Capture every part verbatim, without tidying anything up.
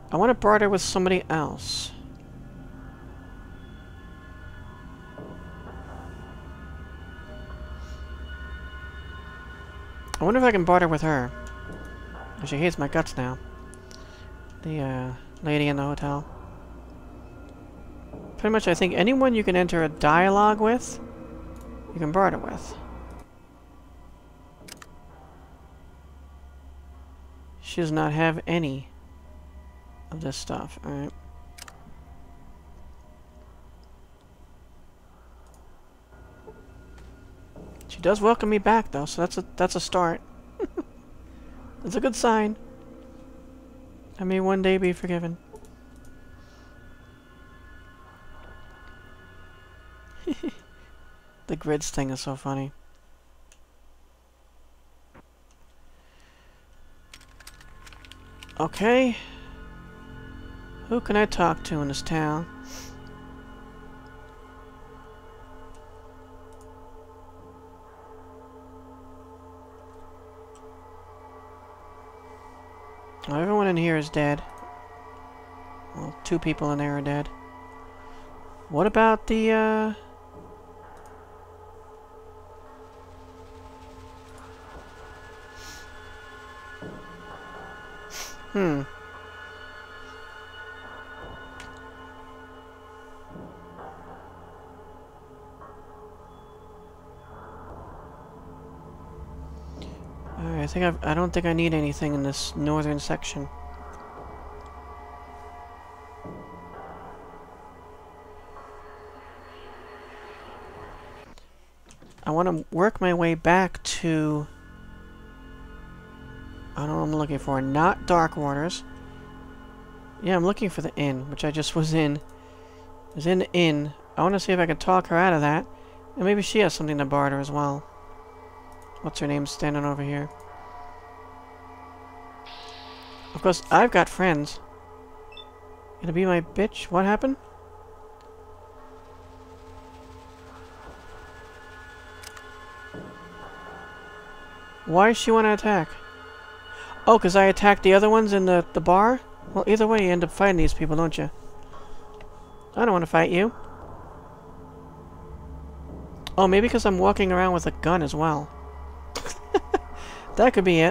I want to barter with somebody else. I wonder if I can barter with her. She hates my guts now. The uh, lady in the hotel. Pretty much I think anyone you can enter a dialogue with, you can barter with. She does not have any of this stuff. Alright. She does welcome me back though, so that's a that's a start. That's a good sign. I may one day be forgiven. The grids thing is so funny. Okay. Who can I talk to in this town? Well, everyone in here is dead. Well, two people in there are dead. What about the, uh... Hmm. Alright, I think I've, I don't think I need anything in this northern section. I want to work my way back to... I don't know what I'm looking for. Not Dark Waters. Yeah, I'm looking for the inn, which I just was in. I was in the inn. I want to see if I can talk her out of that. And maybe she has something to barter as well. What's her name standing over here? Of course, I've got friends. Gonna be my bitch? What happened? Why does she want to attack? Oh, because I attacked the other ones in the, the bar? Well, either way, you end up fighting these people, don't you? I don't want to fight you. Oh, maybe because I'm walking around with a gun as well. That could be it.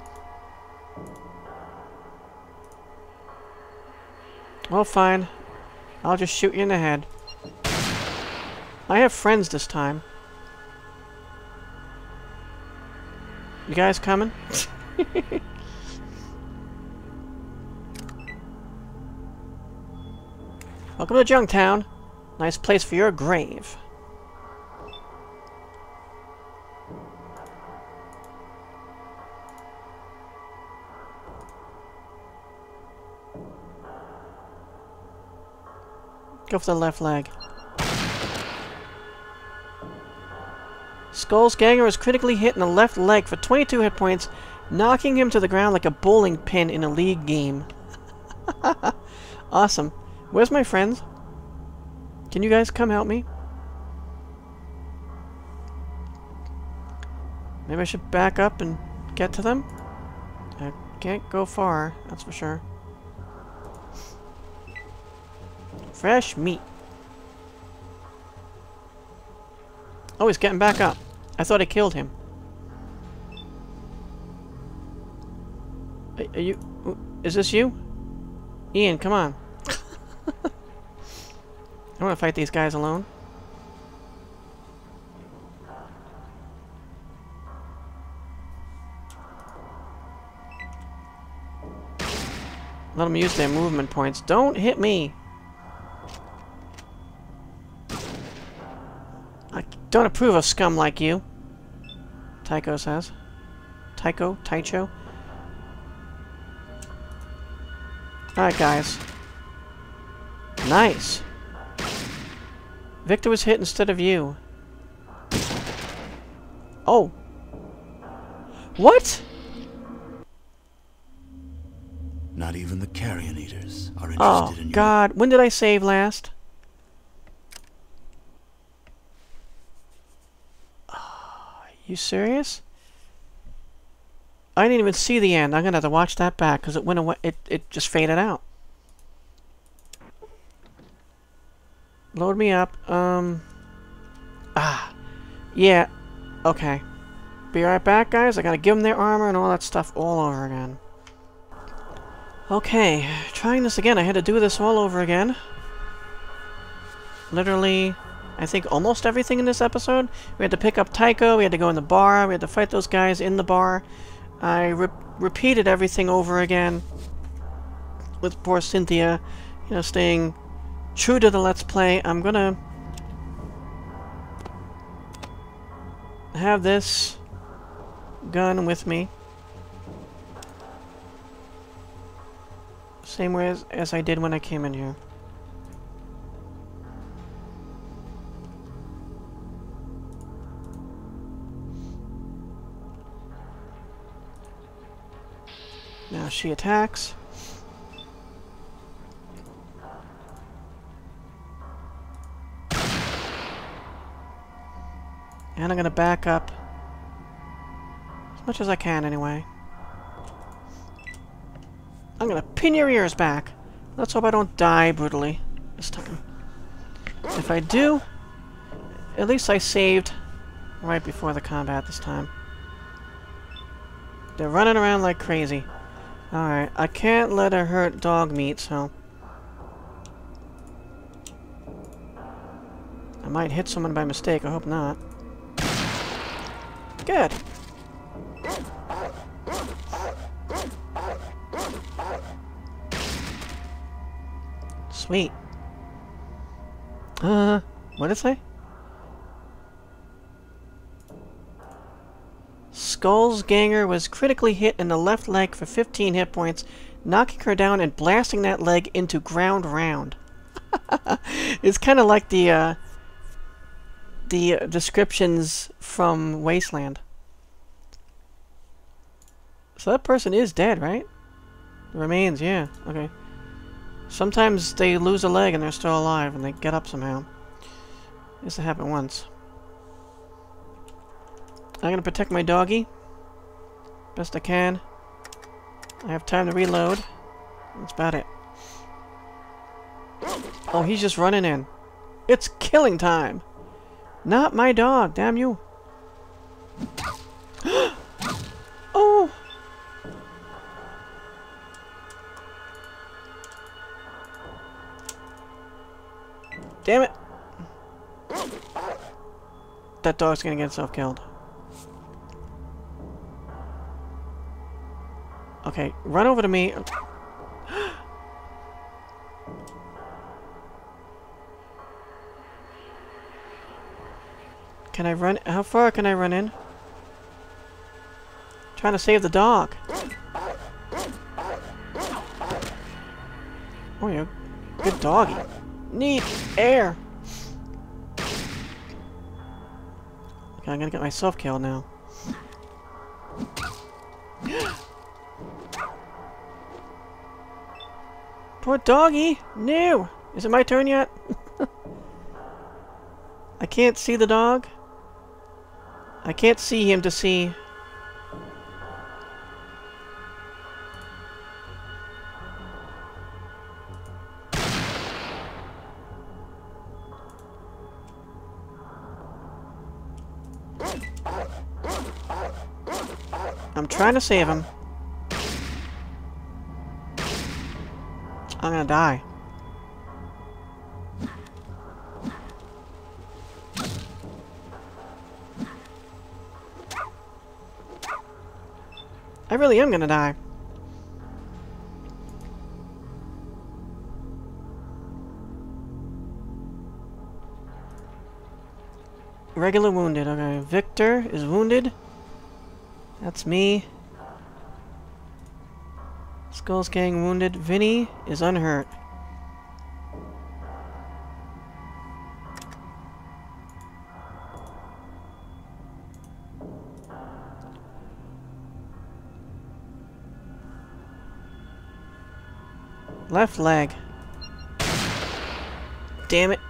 Well, fine. I'll just shoot you in the head. I have friends this time. You guys coming? Welcome to Junktown. Nice place for your grave. Go for the left leg. Skulz Ganger is critically hit in the left leg for twenty-two hit points, knocking him to the ground like a bowling pin in a league game. Awesome. Where's my friends? Can you guys come help me? Maybe I should back up and get to them? I can't go far, that's for sure. Fresh meat. Oh, he's getting back up. I thought I killed him. Are, are you... Is this you? Ian, come on. I don't want to fight these guys alone. Let them use their movement points. Don't hit me! I don't approve of scum like you. Tycho says. Tycho? Tycho? Alright, guys. Nice! Victor was hit instead of you. Oh! What?! Not even the carrion eaters are interested Oh, in you. God. When did I save last? Oh, you serious? I didn't even see the end. I'm gonna have to watch that back because it went away. It, it just faded out. Load me up. Um. Ah. Yeah. Okay. Be right back, guys. I gotta give them their armor and all that stuff all over again. Okay. Trying this again. I had to do this all over again. Literally, I think almost everything in this episode. We had to pick up Tycho. We had to go in the bar. We had to fight those guys in the bar. I re repeated everything over again. With poor Cynthia, you know, staying true to the Let's Play. I'm gonna have this gun with me. Same way as, as I did when I came in here. Now she attacks. And I'm gonna back up as much as I can anyway. I'm gonna pin your ears back. Let's hope I don't die brutally this time. If I do, at least I saved right before the combat this time. They're running around like crazy. Alright, I can't let her hurt dog meat, so... I might hit someone by mistake, I hope not. Good. Sweet. Uh, what did it say? Skulz Ganger was critically hit in the left leg for fifteen hit points, knocking her down and blasting that leg into ground round. It's kind of like the, uh, the uh, descriptions from Wasteland. So that person is dead, right? The remains, yeah. Okay. Sometimes they lose a leg and they're still alive and they get up somehow. This happened once. I'm gonna protect my doggy. Best I can. I have time to reload. That's about it. Oh, he's just running in. It's killing time! Not my dog, damn you! Oh! Damn it! That dog's gonna get itself killed. Okay, run over to me. Can I run? How far can I run in? Trying to save the dog. Oh, you're a good doggy. Need air. Okay, I'm gonna get myself killed now. Poor doggy! No! Is it my turn yet? I can't see the dog. I can't see him to see. I'm trying to save him. I'm gonna die. I really am gonna die. Regular wounded, okay. Victor is wounded. That's me. Skulz Gang wounded. Vinny is unhurt. Left leg. Damn it.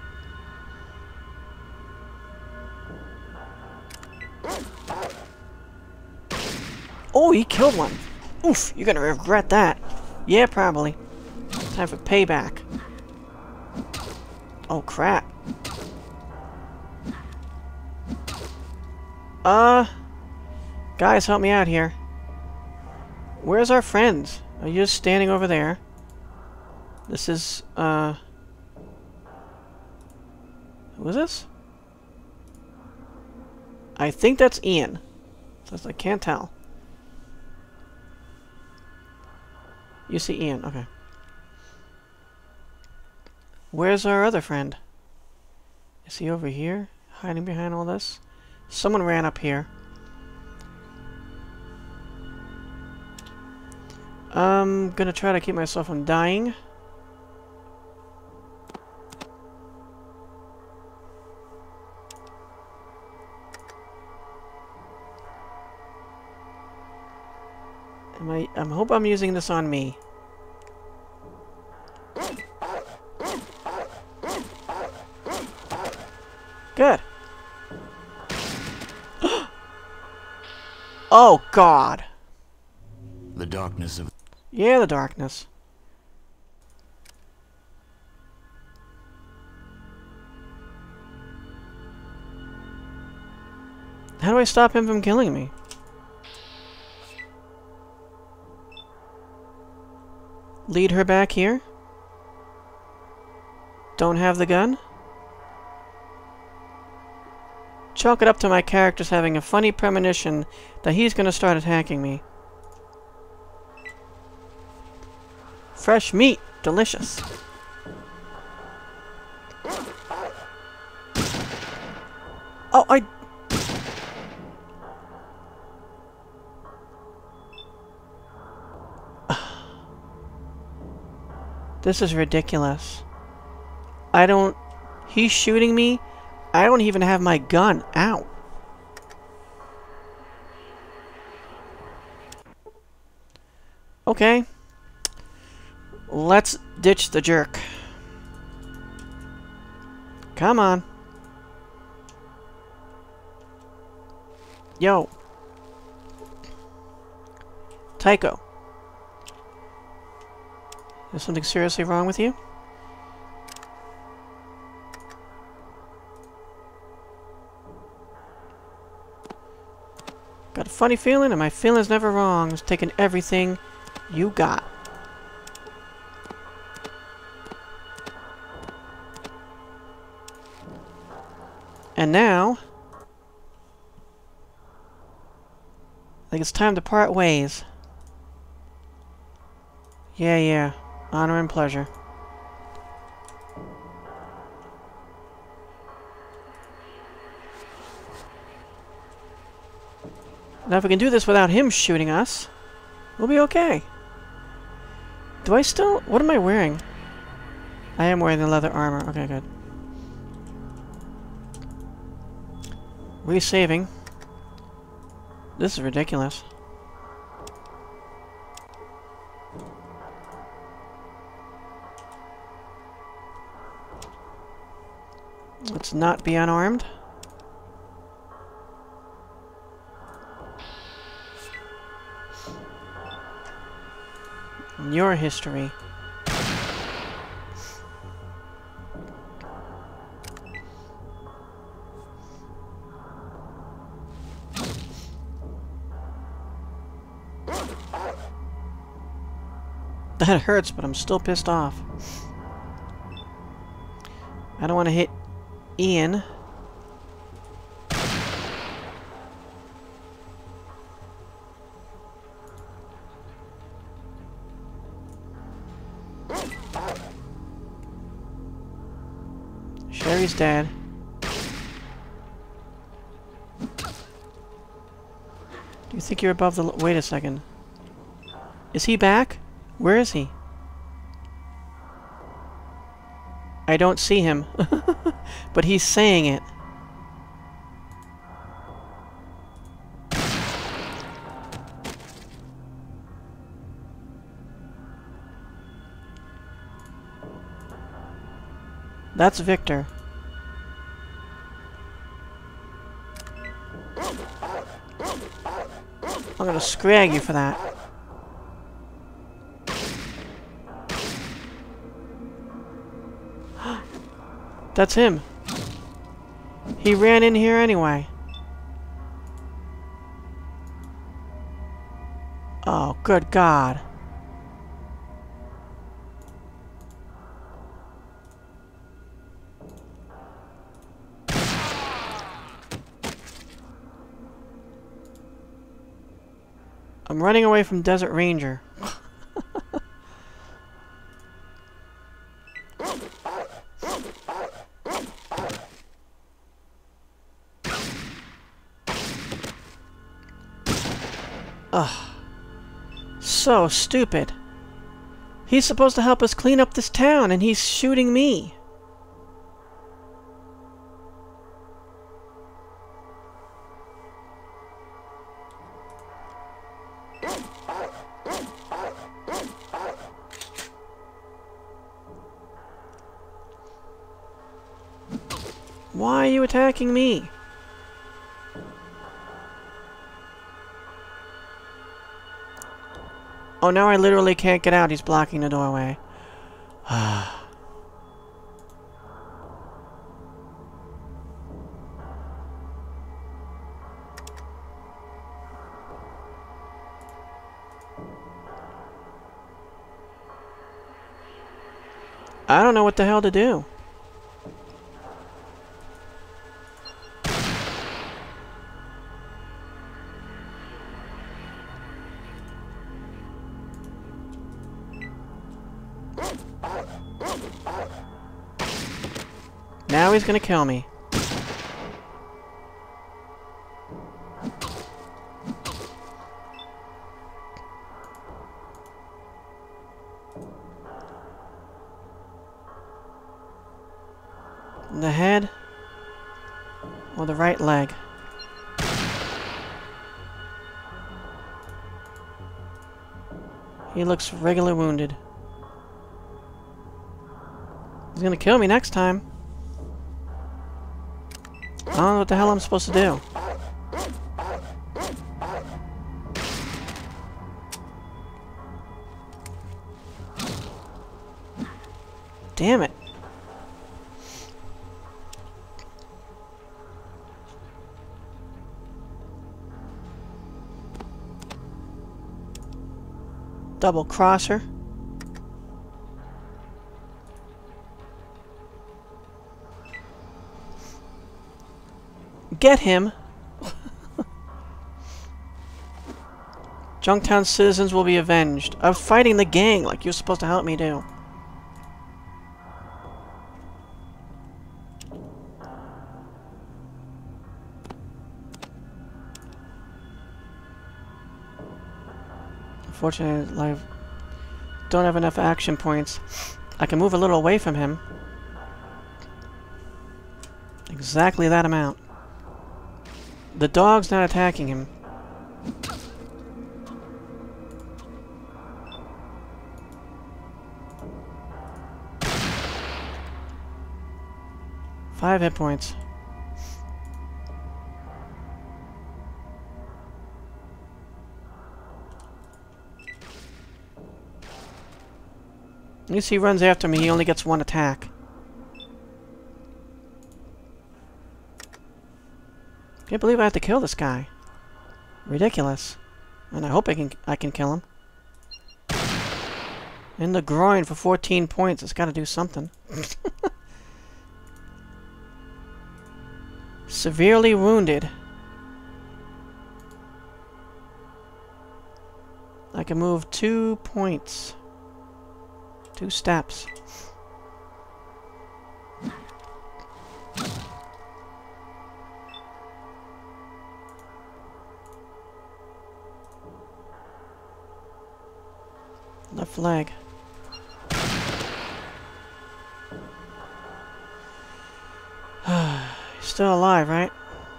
Oh, he killed one. Oof, you're gonna regret that. Yeah, probably. Time for payback. Oh, crap. Uh... Guys, help me out here. Where's our friends? Are you just standing over there? This is, uh... who is this? I think that's Ian. So I can't tell. You see Ian, okay. Where's our other friend? Is he over here? Hiding behind all this? Someone ran up here. I'm gonna try to keep myself from dying. Am I, I hope I'm using this on me. Good. Oh, God. The darkness of... Yeah, the darkness. How do I stop him from killing me? Lead her back here? Don't have the gun? Chalk it up to my characters having a funny premonition that he's gonna start attacking me. Fresh meat! Delicious! Oh, I... This is ridiculous. I don't... He's shooting me. I don't even have my gun out. Okay. Let's ditch the jerk. Come on. Yo. Tycho. Is something seriously wrong with you? Got a funny feeling, and my feeling's never wrong. It's taking everything you got. And now, I think it's time to part ways. Yeah, yeah. Honor and pleasure. Now if we can do this without him shooting us, we'll be okay. Do I still... What am I wearing? I am wearing the leather armor. Okay, good. Resaving. This is ridiculous. Let's not be unarmed. Your history. That hurts, but I'm still pissed off. I don't want to hit Ian. Sherry's dead. Do you think you're above the... L Wait a second. Is he back? Where is he? I don't see him. But he's saying it. That's Victor. I'm gonna scrag you for that. That's him. He ran in here anyway. Oh, good God. I'm running away from Desert Ranger. Ugh. So stupid. He's supposed to help us clean up this town, and he's shooting me. Why are you attacking me? Oh, now I literally can't get out. He's blocking the doorway. I don't know what the hell to do. Now he's gonna kill me. The head or the right leg? He looks regular wounded. He's gonna kill me next time. I don't know what the hell I'm supposed to do. Damn it. Double crosser. Get him! Junktown citizens will be avenged. I'm fighting the gang like you're supposed to help me do. Unfortunately, I don't have enough action points. I can move a little away from him. Exactly that amount. The dog's not attacking him. Five hit points. At least he runs after me, he only gets one attack. Can't believe I have to kill this guy. Ridiculous. And I hope I can I can kill him. In the groin for fourteen points. It's gotta do something. Severely wounded. I can move two points. Two steps. Left leg. He's still alive, right?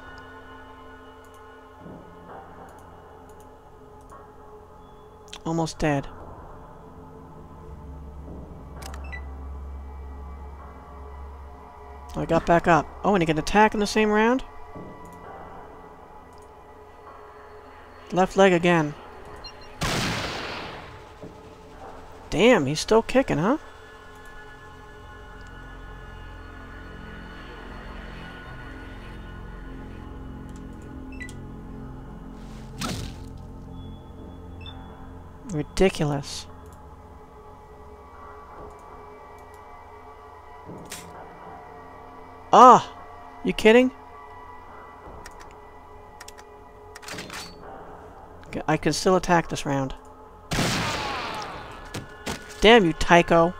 Almost dead. I got back up. Oh, and he can attack in the same round? Left leg again. Damn, he's still kicking, huh? Ridiculous. Ah! You kidding? Okay, I can still attack this round. Damn you, Tycho!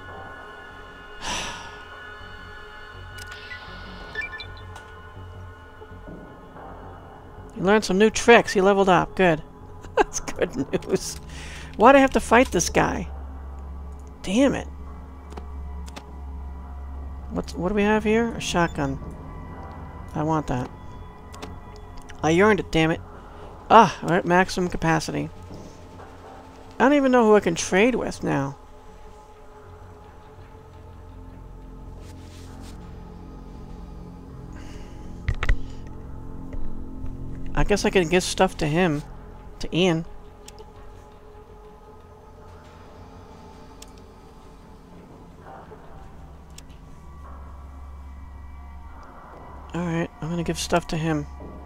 You learned some new tricks. He leveled up. Good. That's good news. Why'd I have to fight this guy? Damn it. What's, what do we have here? A shotgun. I want that. I earned it, damn it. Ah, we're at maximum capacity. I don't even know who I can trade with now. I guess I can give stuff to him. To Ian. Alright, I'm gonna give stuff to him.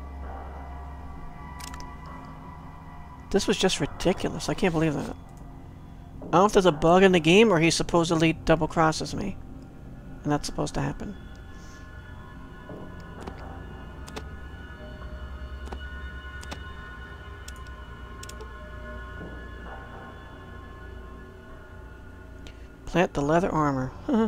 This was just ridiculous. I can't believe that. I don't know if there's a bug in the game or he supposedly double crosses me. And that's supposed to happen. Plant the leather armor. Huh.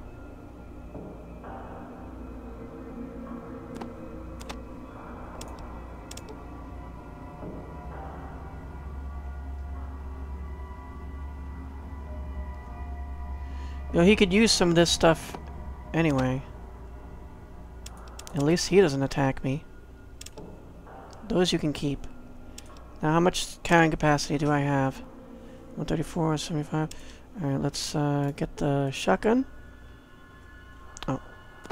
You know, he could use some of this stuff anyway. At least he doesn't attack me. Those you can keep. Now, how much carrying capacity do I have? one thirty-four, seventy-five. Alright, let's uh, get the shotgun. Oh.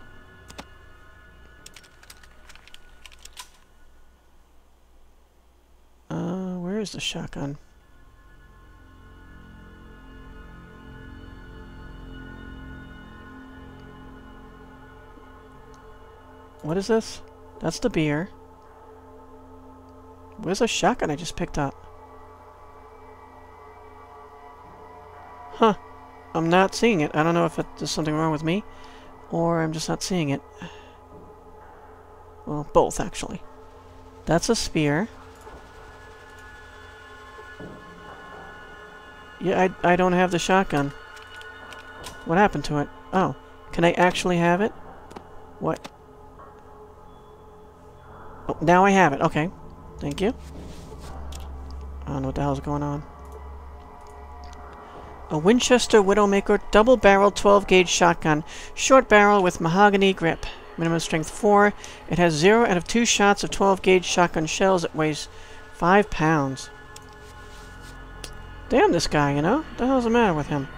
Uh, where is the shotgun? What is this? That's the beer. Where's the shotgun I just picked up? Huh. I'm not seeing it. I don't know if it, there's something wrong with me, or I'm just not seeing it. Well, both, actually. That's a spear. Yeah, I, I don't have the shotgun. What happened to it? Oh. Can I actually have it? What? Oh, now I have it. Okay. Thank you. I don't know what the hell's going on. A Winchester Widowmaker double-barrel twelve gauge shotgun. Short barrel with mahogany grip. Minimum strength four. It has zero out of two shots of twelve gauge shotgun shells. It weighs five pounds. Damn this guy, you know? What the hell's the matter with him?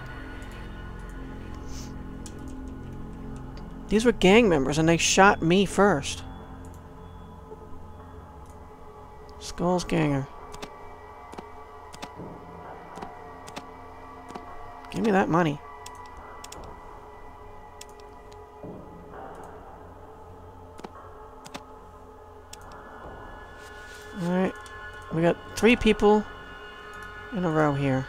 These were gang members and they shot me first. Skulz ganger. Give me that money. Alright. We got three people in a row here.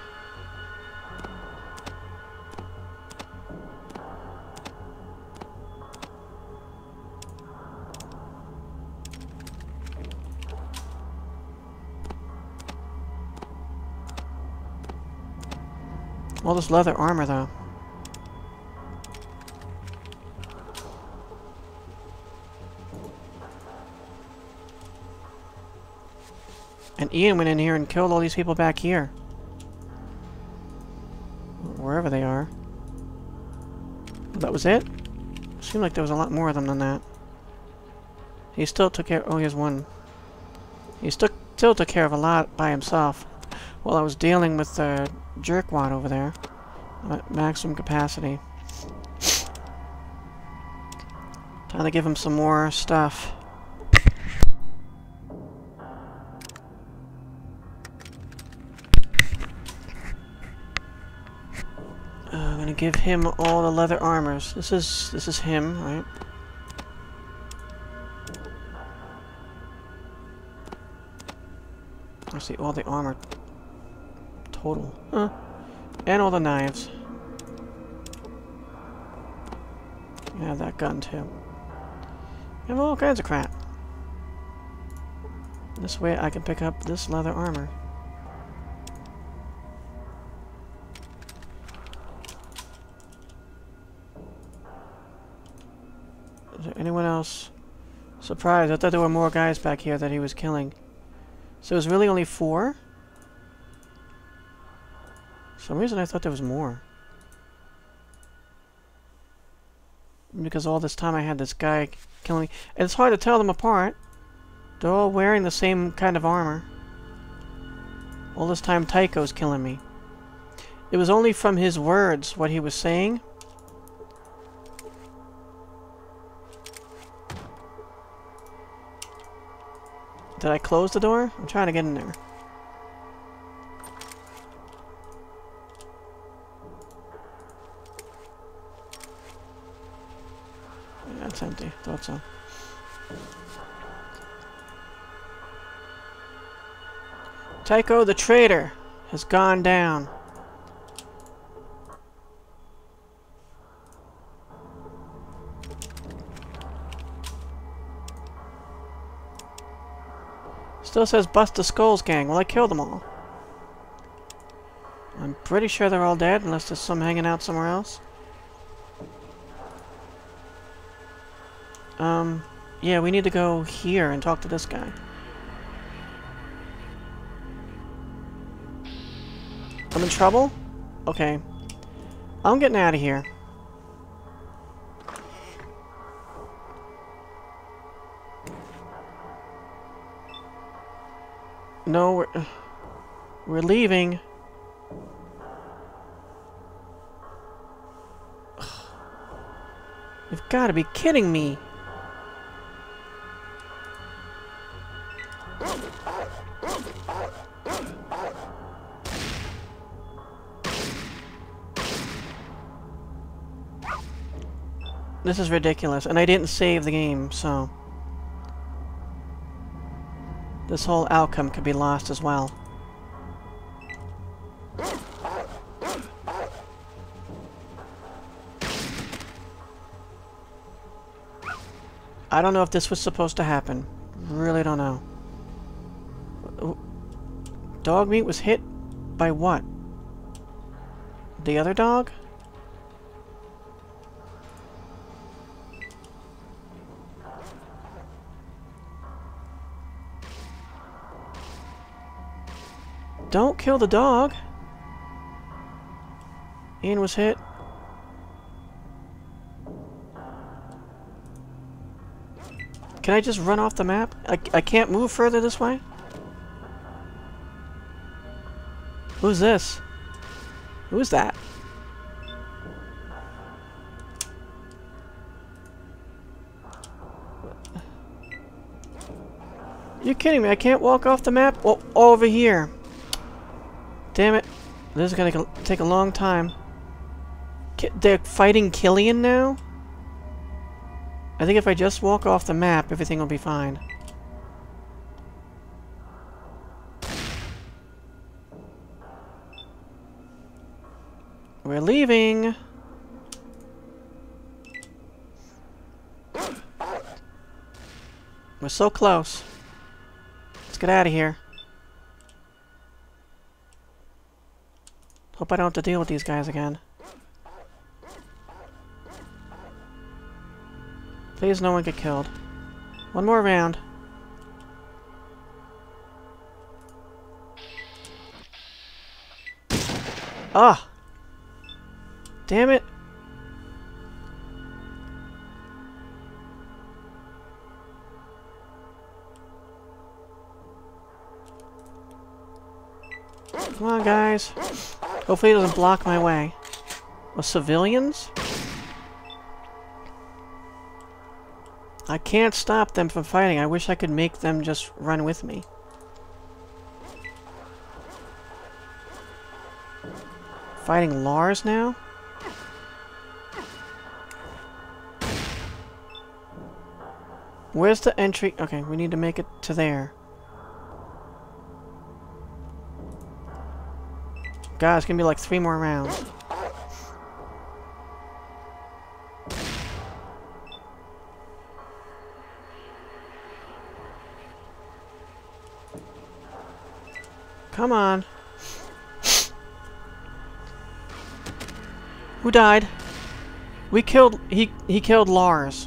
All this leather armor, though. And Ian went in here and killed all these people back here. Wherever they are. That was it? Seemed like there was a lot more of them than that. He still took care... Oh, he has one. He still, still took care of a lot by himself. While I was dealing with the jerkwad over there. At maximum capacity. Time to give him some more stuff. Uh, I'm gonna give him all the leather armors. This is this is him, right? I see all the armor. total. Huh. And all the knives. You have that gun too. You have all kinds of crap. This way I can pick up this leather armor. Is there anyone else? Surprised. I thought there were more guys back here that he was killing. So it was really only four? For some reason I thought there was more. Because all this time I had this guy killing me. And it's hard to tell them apart. They're all wearing the same kind of armor. All this time Tycho's killing me. It was only from his words, what he was saying. Did I close the door? I'm trying to get in there. Yeah, it's empty. Thought so. Tycho the traitor has gone down. Still says bust the Skulz gang. Well, I killed them all. I'm pretty sure they're all dead, unless there's some hanging out somewhere else. Um, yeah, we need to go here and talk to this guy. I'm in trouble? Okay. I'm getting out of here. No, we're... We're leaving. You've got to be kidding me. This is ridiculous, and I didn't save the game, so... This whole outcome could be lost as well. I don't know if this was supposed to happen. Really don't know. Dog meat was hit by what? The other dog? Don't kill the dog. Ian was hit. Can I just run off the map? I, I can't move further this way? Who's this? Who's that? You're kidding me, I can't walk off the map? Oh, over here. Damn it. This is gonna take a long time. Ki- they're fighting Killian now? I think if I just walk off the map, everything will be fine. We're leaving! We're so close. Let's get out of here. Hope I don't have to deal with these guys again. Please no one get killed. One more round. Ah! Damn it! Come on, guys. Hopefully it doesn't block my way. Well, civilians? I can't stop them from fighting. I wish I could make them just run with me. Fighting Lars now? Where's the entry? Okay, we need to make it to there. god, it's gonna be like three more rounds. Come on. Who died? We killed... He, he killed Lars.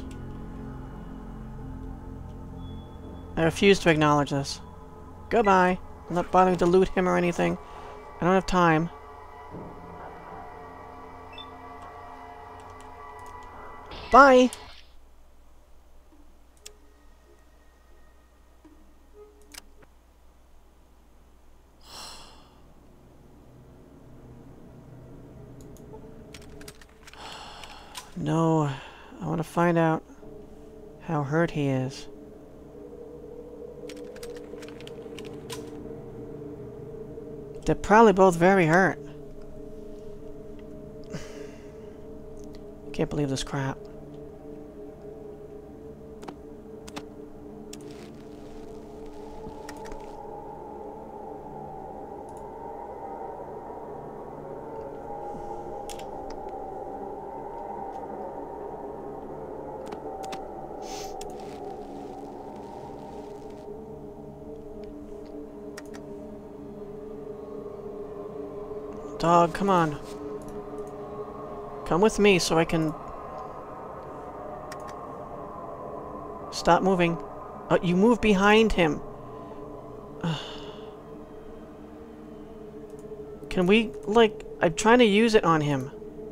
I refuse to acknowledge this. Goodbye. I'm not bothering to loot him or anything. I don't have time. Bye! No, I want to find out how hurt he is. They're probably both very hurt. Can't believe this crap. Dog, come on. Come with me so I can... Stop moving. Oh, you move behind him. Can we, like... I'm trying to use it on him.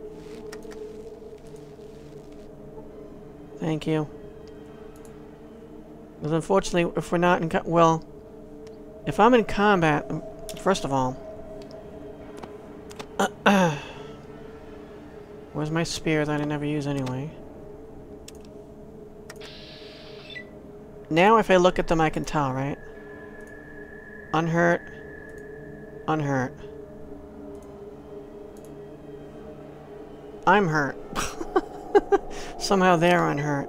Thank you. Because unfortunately, if we're not in... Co well... If I'm in combat... First of all... Uh, where's my spear that I never use anyway? Now if I look at them I can tell, right? Unhurt. Unhurt. I'm hurt. Somehow they're unhurt.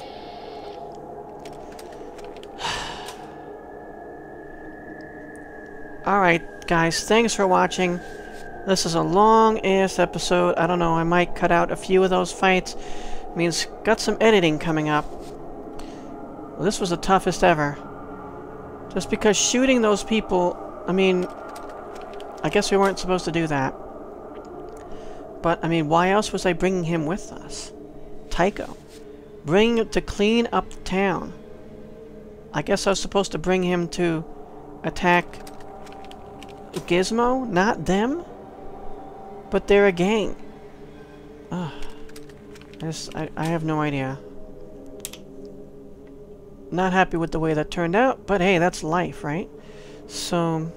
Alright, guys, thanks for watching. This is a long-ass episode. I don't know, I might cut out a few of those fights. I mean, it's got some editing coming up. Well, this was the toughest ever. Just because shooting those people... I mean... I guess we weren't supposed to do that. But, I mean, why else was I bringing him with us? Tycho. Bring him to clean up the town. I guess I was supposed to bring him to attack Gizmo, not them? But they're a gang. Ugh. I, just, I, I have no idea. Not happy with the way that turned out, but hey, that's life, right? So...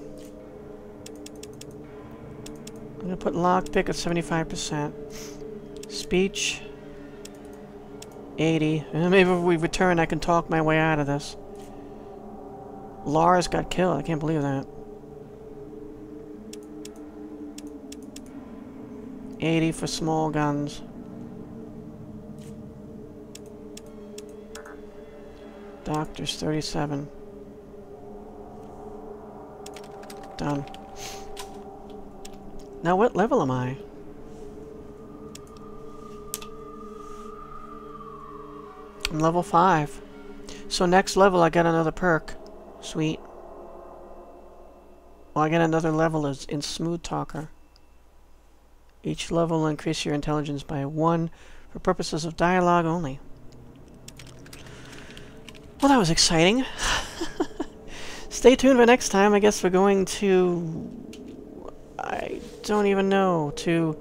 I'm gonna put lockpick at seventy-five percent. Speech... eighty. And maybe if we return I can talk my way out of this. Lars got killed, I can't believe that. eighty for small guns. Doctor's thirty-seven. Done. Now what level am I? I'm level five. So next level I get another perk. Sweet. Well, I get another level as in Smooth Talker. Each level will increase your intelligence by one for purposes of dialogue only. Well, that was exciting. Stay tuned for next time. I guess we're going to... I don't even know. To...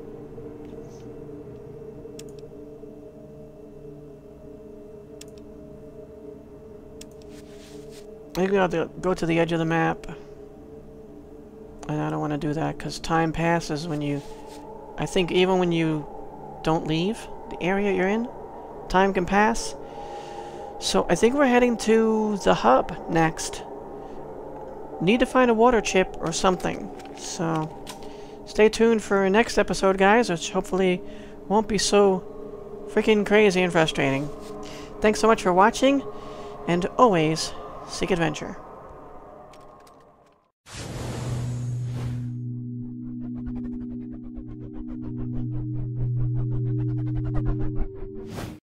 Maybe I'll do, go to the edge of the map. And I don't want to do that because time passes when you... I think even when you don't leave the area you're in, time can pass. So I think we're heading to the hub next. Need to find a water chip or something. So stay tuned for next episode, guys, which hopefully won't be so freaking crazy and frustrating. Thanks so much for watching, and always seek adventure.